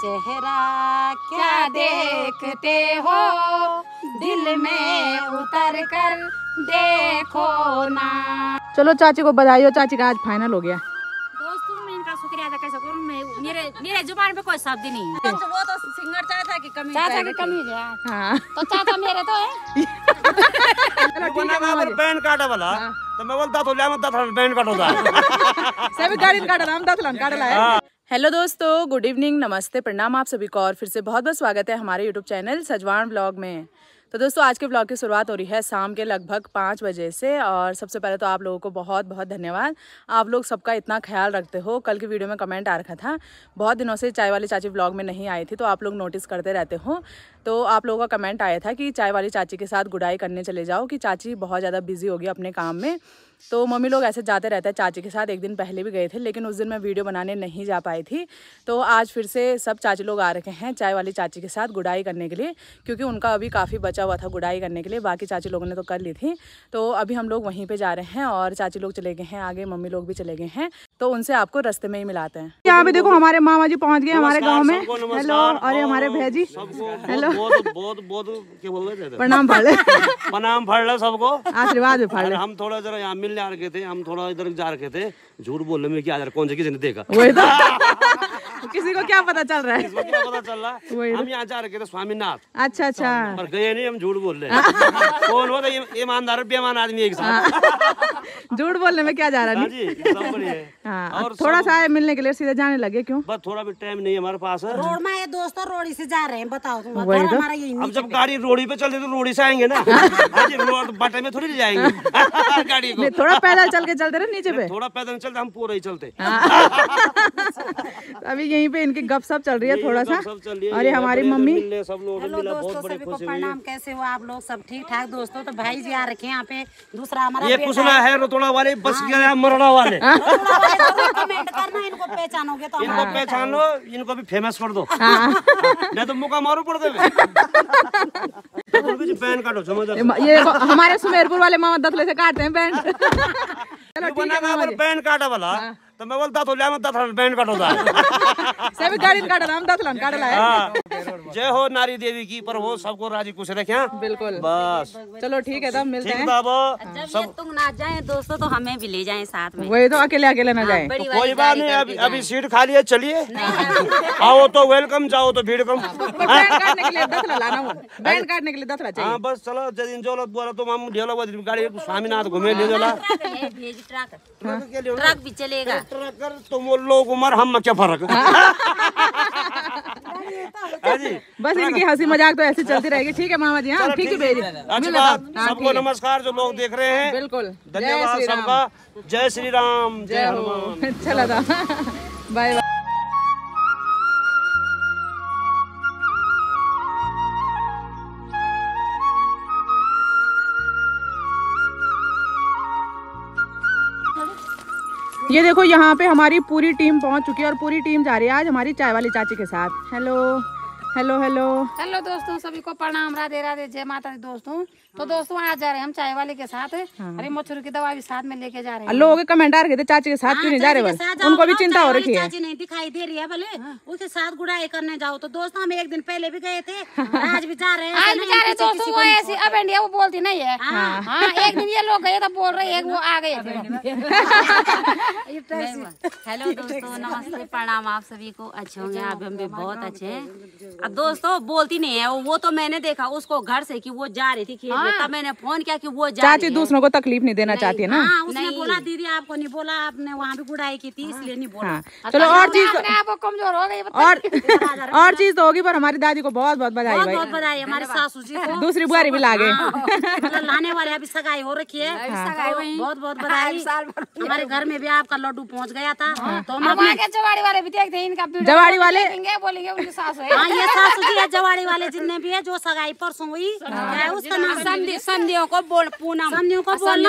चेहरा क्या देखते हो, दिल में उतर कर देखो ना। चलो चाची को बधाई हो, चाची का आज फाइनल हो गया। दोस्तों मैं इनका शुक्रिया अदा कैसे करूं, मेरे जुबान पे कोई शब्द नहीं। वो तो सिंगर चाचा की कमी, चाचा की कमी है। हाँ तो चाचा मेरे तो है। पैन काटा वाला तो मैं बोलता तो ले मत पैन काटो दा सभी गाड़ी काटा नाम दतलन काट लाया। हेलो दोस्तों, गुड इवनिंग, नमस्ते, प्रणाम आप सभी को और फिर से बहुत बहुत स्वागत है हमारे यूट्यूब चैनल सजवान ब्लॉग में। तो दोस्तों आज के ब्लॉग की शुरुआत हो रही है शाम के लगभग 5 बजे से। और सबसे पहले तो आप लोगों को बहुत बहुत धन्यवाद, आप लोग सबका इतना ख्याल रखते हो। कल की वीडियो में कमेंट आ रखा था, बहुत दिनों से चाय वाली चाची ब्लॉग में नहीं आई थी, तो आप लोग नोटिस करते रहते हो। तो आप लोगों का कमेंट आया था कि चाय वाली चाची के साथ गुडाई करने चले जाओ, कि चाची बहुत ज़्यादा बिजी होगी अपने काम में। तो मम्मी लोग ऐसे जाते रहते हैं चाची के साथ, एक दिन पहले भी गए थे, लेकिन उस दिन मैं वीडियो बनाने नहीं जा पाई थी। तो आज फिर से सब चाची लोग आ रखे हैं चाय वाली चाची के साथ गुडाई करने के लिए, क्योंकि उनका अभी काफ़ी बचा हुआ था गुडाई करने के लिए। बाकी चाची लोगों ने तो कर ली थी, तो अभी हम लोग वहीं पे जा रहे हैं और चाची लोग चले गए हैं आगे, मम्मी लोग भी चले गए हैं, तो उनसे आपको रास्ते में ही मिलाते हैं। यहाँ पे देखो हमारे मामा जी पहुँच गए हमारे गाँव में। हेलो, अरे हमारे भैजी हेलो, क्या बोल रहे थे, प्रणाम फाड़ ले प्रणाम फाड़ लो सबको, आशीर्वाद भी फाड़ ले। हम थोड़ा जरा यहाँ मिलने आ रखे थे, हम थोड़ा इधर जा रखे थे। झूठ बोलने में क्या कौन से किसी ने देखा, वही तो किसी को क्या पता चल रहा है, क्या पता चल रहा है। हम यहाँ जा रखे थे स्वामीनाथ। अच्छा अच्छा, पर गए नहीं, हम झूठ बोल रहे हैं। कौन हो ईमानदार बेईमान आदमी एक साथ। झूठ बोलने में क्या जा रहा है। हाँ, और थोड़ा सा मिलने के लिए सीधे जाने लगे, क्यों? बस थोड़ा भी टाइम नहीं है हमारे पास। रोड में ये दोस्तों रोड़ी से जा रहे हैं, बताओ तुम। अब जब गाड़ी रोडी पे चलती तो रोडी से आएंगे ना, रोड बाटे में थोड़ी ले जाएंगे गाड़ी को। थोड़ा पैदल चल के चलते रहे नीचे पे, थोड़ा पैदल चलते, हम पूरा ही चलते। अभी यहीं पे इनकी गपशप चल रही है थोड़ा सा। और ये हमारी मम्मी। सब लोग मिला, बहुत बड़ी खुशी हुई। प्रणाम, कैसे हो आप लोग? सब ठीक ठाक दोस्तों। तो भाई जी आ रखे हैं यहाँ पे, दूसरा हमारा ये कुसना है, रोतोड़ा वाले, बस गया मरड़ा वाले। कमेंट करना, इनको पहचानोगे तो इनको पहचान लो, इनको भी फेमस कर दो, नहीं तो मुका मारो पड़ देवे। पैन काटो, समझ ये हमारे सुमेरपुर वाले मामा दतले से काटते हैं पैन। पैन काटा वाला तो मैं बोलता तो ले मत पैन काटो दा सभी गाड़ी काटा नाम दतलन काट लाया। जय हो नारी देवी की, पर वो सबको राजी खुश रखे। बिल्कुल, बस चलो ठीक है, तब मिलते हैं। जब ये तुम ना जाए दोस्तों तो हमें भी ले जाएं साथ में। वही तो, अकेले अकेले ना जाए। कोई बात नहीं, अभी सीट खाली है, चलिए आओ तो वेलकम, जाओ तो भीड़ कम। बैंड काटने के लिए दतला लाना, बैंड काटने के लिए दतला चाहिए। हाँ बस चलो, जदिन जो लोग बोला तो हम ढेला गाड़ी स्वामीनाथ घूमे ले जाला। ट्रक भी चलेगा, ट्रक तुम लोग उम्र हम क्या फर्क। बस इनकी हंसी मजाक तो ऐसी चलती रहेगी। ठीक है मामा जी, हाँ ठीक है बेरी। सबको नमस्कार जो लोग देख रहे हैं, बिल्कुल धन्यवाद सबका। जय श्री राम, जय हनुमान। चला था, बाय बाय। ये देखो यहाँ पे हमारी पूरी टीम पहुँच चुकी है और पूरी टीम जा रही है आज हमारी चाय वाली चाची के साथ। हेलो हेलो हेलो हेलो दोस्तों, सभी को प्रणाम, राधे राधे, जय माता दी दोस्तों। तो दोस्तों आज जा रहे हैं हम चाय वाले के साथ। अरे मच्छर की दवा भी साथ में लेके जा रहे हैं। लोगों के कमेंट आ रहे थे चाची के साथ क्यों नहीं जा रहे, उनको भी चिंता हो रही है। चाची नहीं दिखाई दे रही है, भले उसके साथ गुड़ाई करने जाओ। तो दोस्तों हम एक दिन पहले भी गए थे, आज भी जा रहे हैं। आज भी जा रहे हैं दोस्तों, वो ऐसी अब इंडिया वो बोलती नहीं है। हाँ एक दिन ये लोग गए तो बोल रहे हैं, वो आ गए थे। हेलो दोस्तों, नमस्ते, प्रणाम आप सभी को। अच्छे होंगे आप, हम भी बहुत अच्छे हैं। अब दोस्तों बोलती नहीं है वो, तो मैंने देखा उसको घर से कि वो जा रही थी खेत में, तब मैंने फोन किया कि वो जा चाची दूसरों को तकलीफ नहीं देना चाहती है ना। उसने बोला दीदी आपको नहीं बोला, आपने वहाँ भी गुड़ाई की थी इसलिए नहीं बोला। चलो और चीज, आपको कमजोर हो गई और चीज तो होगी, पर हमारी दादी को बहुत बहुत बधाई, बहुत बधाई हमारे सासू जी को। दूसरी बुआरी भी लागे लाने वाले, अभी सगाई हो रखी है, बहुत बहुत बधाई। हमारे घर में भी आपका लड्डू पहुँच गया था, तो हम जवाड़ी वाले भी देखते हैं इनका, जवाड़ी वाले बोलेंगे उनकी सासू है। ये सासू जी है, जवाड़ी वाले जितने भी है, जो सगाई परसों हुई है उसका नाम संधियों को बोल, पूनम संधियों को बोलना,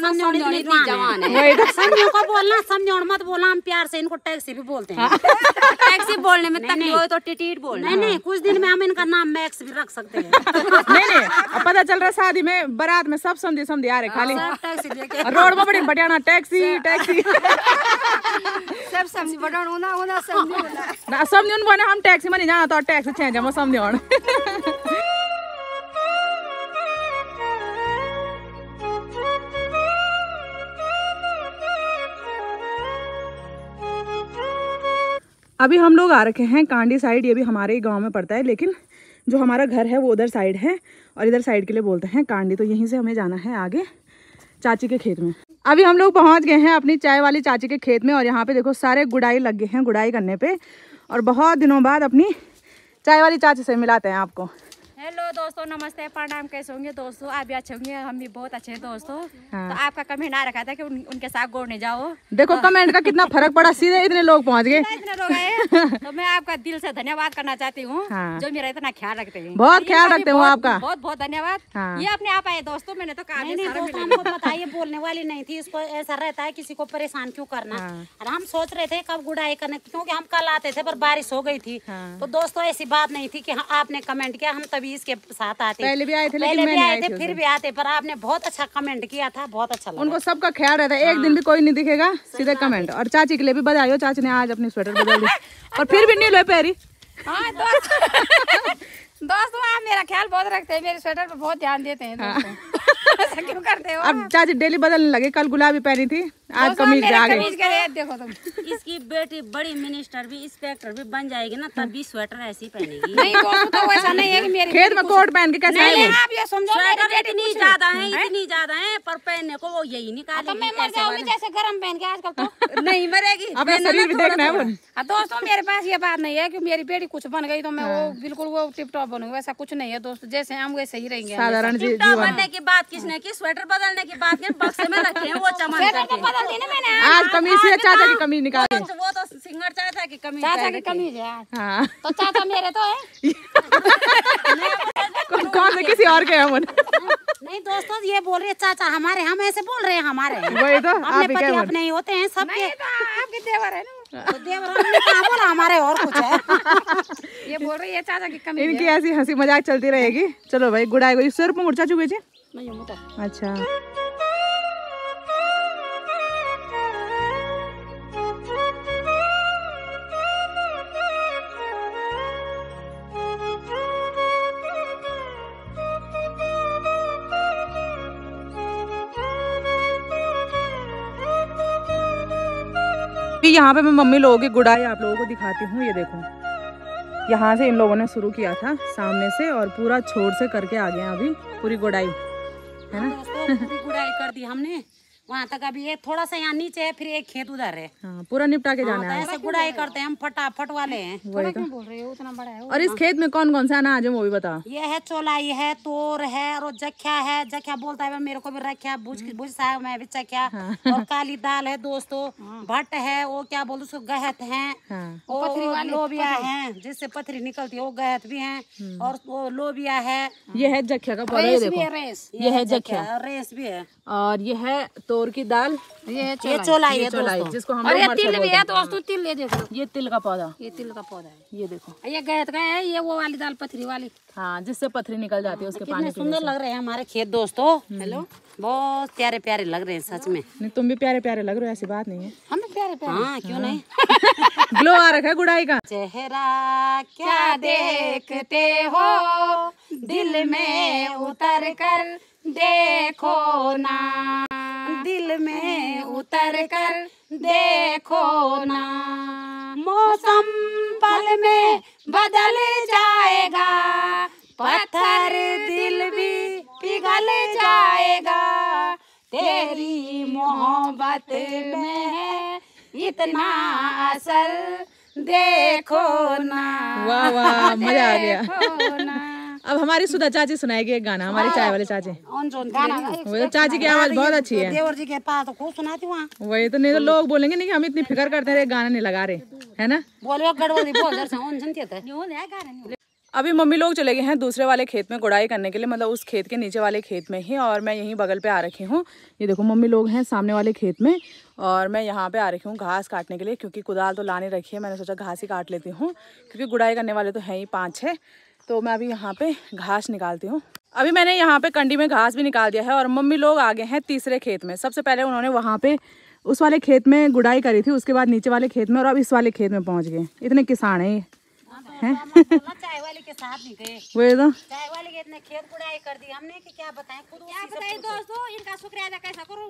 संधियों को बोलना, समझो मत बोलना। हम प्यार से इनको टैक्सी भी बोलते हैं। टैक्सी बोलने में तकलीफ हो तो टिटीट बोलना। नहीं, कुछ दिन में हम इनका नाम मैक्स भी रख सकते हैं। नहीं पता पता चल रहा है शादी में बारात में सब समझी आ रहे खाली रोड में बड़ी बढ़िया टैक्सी टैक्सी सब समझी बढ़िया समझ बने हम टैक्सी में नहीं जाना तो टैक्सी चेंज हम समझ अभी हम लोग आ रखे हैं कांडी साइड। ये भी हमारे ही गांव में पड़ता है, लेकिन जो हमारा घर है वो उधर साइड है और इधर साइड के लिए बोलते हैं कांडी। तो यहीं से हमें जाना है आगे चाची के खेत में। अभी हम लोग पहुंच गए हैं अपनी चाय वाली चाची के खेत में और यहाँ पे देखो सारे गुड़ाई लग गए हैं गुड़ाई करने पे। और बहुत दिनों बाद अपनी चाय वाली चाची से मिलाते हैं आपको। हेलो दोस्तों, नमस्ते, प्रणाम। कैसे होंगे दोस्तों? आप भी अच्छे होंगे, हम भी बहुत अच्छे हैं दोस्तों। हाँ। तो आपका कमेंट आ रखा था कि उनके साथ गोड़ने जाओ। देखो कमेंट का कितना फर्क पड़ा, सीधे इतने लोग पहुंच गए। इतने लोग आए तो मैं आपका दिल से धन्यवाद करना चाहती हूँ। हाँ। जो मेरा इतना ख्याल रखते हैं। बहुत ख्याल रखते हो आपका, बहुत बहुत धन्यवाद। हाँ। ये अपने आप आए दोस्तों, मैंने तो कहा हमको बताइए, बोलने वाली नहीं थी। इसको ऐसा रहता है किसी को परेशान क्यों करना। और हम सोच रहे थे कब गुड़ाई करने, क्योंकि हम कल आते थे पर बारिश हो गई थी। तो दोस्तों ऐसी बात नहीं थी कि आपने कमेंट किया, हम तभी इसके साथ आते। पहले भी आए थे, पहले भी आए थे, फिर भी आते, पर आपने बहुत अच्छा कमेंट किया था, बहुत अच्छा लगा। उनको सबका ख्याल रहता है। एक दिन भी कोई नहीं दिखेगा सीधे कमेंट। और चाची के लिए भी बधाई हो, चाची ने आज अपनी स्वेटर बदल दी और फिर भी नहीं लो पैरी। हाँ दोस्तों आप मेरा ख्याल बहुत रखते हैं, मेरे स्वेटर पे बहुत ध्यान देते हैं दोस्तों। ऐसा क्यों करते हो? अब चाची डेली बदलने लगे, कल गुलाबी पहनी थी, आज कमीज आ गई। देखो तुम, इसकी बेटी बड़ी मिनिस्टर भी इंस्पेक्टर भी बन जाएगी ना, तब भी स्वेटर ऐसी पहनेगी। नहीं दोस्तों, तो वैसा नहीं है कि मेरी खेत में कोट पहन के कैसे आएगी? आप ये समझो, स्वेटर इतनी ज्यादा है पर पहनने को वो यही निकालेगी। मैं मर जाऊंगी जैसे गरम पहन के आजकल तो। नहीं मरेगी, अपना शरीर भी देखना है। दोस्तों मेरे पास ये बात नहीं है कि मेरी बेटी कुछ बन गई तो मैं वो बिल्कुल वो टिप टॉप बनूंगी, वैसा कुछ नहीं है दोस्तों। जैसे हम वैसे ही रहेंगे। साधारण जीवन बनने की बात किसने की? स्वेटर बदलने की बात बक्से में रखे हैं वो चमन करके। बदल दी ना मैंने आज कमीज से चाचा की कमीज निकाली। वो तो सिंगर चाचा की कमीज, चाचा की कमीज है। हाँ तो चाचा मेरे तो है। कौन से किसी और के हैं? नहीं दोस्तों ये बोल रही है चाचा हमारे, हम ऐसे बोल रहे हैं हमारे। वही तो अपने पति अपने ही होते हैं सबके। आपके देवर है ना, तो देवर हमने कहा बोला हमारे और कुछ है। ये बोल रही है चाचा की कमीज। इनकी ऐसी हंसी मजाक चलती रहेगी। चलो भाई गुड़ाई को सिर पर मुर्चा चुके जी। अच्छा यहाँ पे मैं मम्मी लोगों की गुड़ाई आप लोगों को दिखाती हूँ। ये देखो यहाँ से इन लोगों ने शुरू किया था सामने से और पूरा छोर से करके आ गए अभी पूरी गुड़ाई है ना। पूरी गुड़ाई कर दी हमने वहाँ तक। अभी एक थोड़ा सा यहाँ नीचे है, फिर एक खेत उधर है। हाँ, पूरा निपटा के जाना है। ऐसे गुड़ाई करते हैं हम, फटाफट वाले हैं। वही तो बोल रहे हो उतना बड़ा है। और इस खेत में कौन कौन सा अनाज है वो भी बता। ये है चौलाई है, तोर है और जख्या है। जख्या बोलता है मेरे को भी रखा, भुज साग में भी चख्या। और काली दाल है दोस्तों, भट्ट है, वो क्या बोलते उसको गहत है, और लोबिया है जिससे पथरी निकलती है, वो गहत भी है। और वो लोबिया है। ये है जख्या का पौधा, ये देखो ये है जख्या, रेस भी है। और ये है तोर की दाल, ये चौलाई है दोस्तों, जिसको हम और ये तिल भी है दोस्तों। तिल ये देखो, ये तिल का पौधा, ये तिल का पौधा है। ये देखो ये गहत का है, ये वो वाली दाल पथरी वाली। हाँ, जिससे पथरी निकल जाती है उसके पानी। कितने सुंदर लग रहे हैं हमारे खेत दोस्तों। हेलो, बहुत प्यारे प्यारे लग रहे हैं सच में। नहीं तुम भी प्यारे प्यारे लग रहे हो, ऐसी बात नहीं है। हम भी प्यारे प्यारे। हाँ क्यों नहीं। ग्लो आ रखा है गुड़ाई का। चेहरा क्या देखते हो, दिल में उतर कर देखो ना, दिल में उतर कर देखो ना। मौसम पल में बदल जाएगा, पत्थर दिल भी पिघल जाएगा। तेरी मोहब्बत में है इतना असर, देखो ना। वाह वाह, मजा आ गया। अब हमारी सुधा चाची सुनाएगी एक गाना, हमारी चाय वाले चाची। वो तो चाची की आवाज बहुत अच्छी है। देवर जी के पास तो खूब सुनाती वहाँ। वही तो, नहीं तो लोग बोलेंगे नहीं कि हम इतनी फिक्र करते हैं गाना नहीं लगा रहे, है ना। बोलो गड़बड़ी बोल। अभी मम्मी लोग चले गए हैं दूसरे वाले खेत में गुड़ाई करने के लिए, मतलब उस खेत के नीचे वाले खेत में ही, और मैं यहीं बगल पे आ रखी हूँ। ये देखो मम्मी लोग हैं सामने वाले खेत में और मैं यहाँ पे आ रखी हूँ घास काटने के लिए, क्योंकि कुदाल तो लाने रखी है। मैंने सोचा घास ही काट लेती हूँ, क्योंकि गुड़ाई करने वाले तो हैं ही 5-6। तो मैं अभी यहाँ पे घास निकालती हूँ। अभी मैंने यहाँ पे कंडी में घास भी निकाल दिया है और मम्मी लोग आ गए हैं तीसरे खेत में। सबसे पहले उन्होंने वहाँ पे उस वाले खेत में गुड़ाई करी थी, उसके बाद नीचे वाले खेत में, और अब इस वाले खेत में पहुँच गए। इतने किसान हैं ये। चाय वाले के साथ नहीं गए, वही तो चाय वाले के इतने खेत गुड़ाई कर दी हमने कि क्या बताएं। खुद क्या बताएं दोस्तों, इनका शुक्रिया अदा कैसा करूं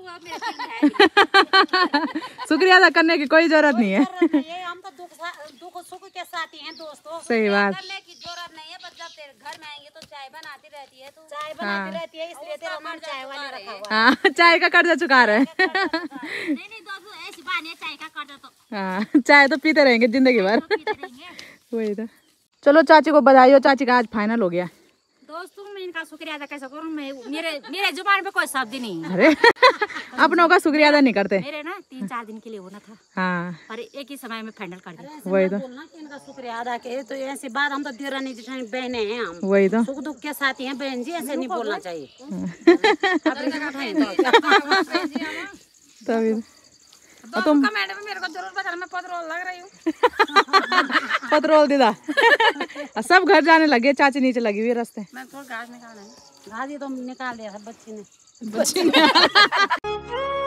शुक्रिया अदा करने की कोई जरूरत नहीं है। हम तो दुख सुख के साथी हैं दोस्तों। सही बात। करने की जरूरत नहीं है, बस जब तेरे घर में आएंगे तो चाय बनाती रहती है, तो चाय बनाती रहती है, इसलिए तेरा नाम चाय वाले रखा हुआ है। हाँ, चाय का कर्जा चुका रहे हैं। नहीं दोस्तों, ऐसी बात नहीं, चाय का कर्जा तो हाँ, चाय तो पीते रहेंगे जिंदगी भर। वही तो। चलो चाची को बधाई हो, चाची का आज फाइनल हो गया। दोस्तों मैं इनका शुक्रिया अदा कैसे करूं, मैं मेरे जुबान पे कोई शब्द नहीं है। अरे अपनों का शुक्रिया अदा नहीं करते। मेरे ना 3-4 दिन के लिए होना था। हाँ, पर एक ही समय में फाइनल कर दिया। वही तो। बोलना कि इनका शुक्रिया अदा के, तो ऐसी बात, हम तो देरानी जेठानी बहने हैं, हम वही तो। सुख दुख के साथी हैं बहन जी, ऐसे नहीं बोलना चाहिए। तभी तुम कमेंट में मेरे को जरूर बताना, मैं पतरोल लग रही हूँ। पतरोल दीदा। सब घर जाने लगे, चाची नीचे लगी हुई रास्ते। मैं थोड़ा घास निकालना है, घास ये तो निकाल दिया था बच्ची ने।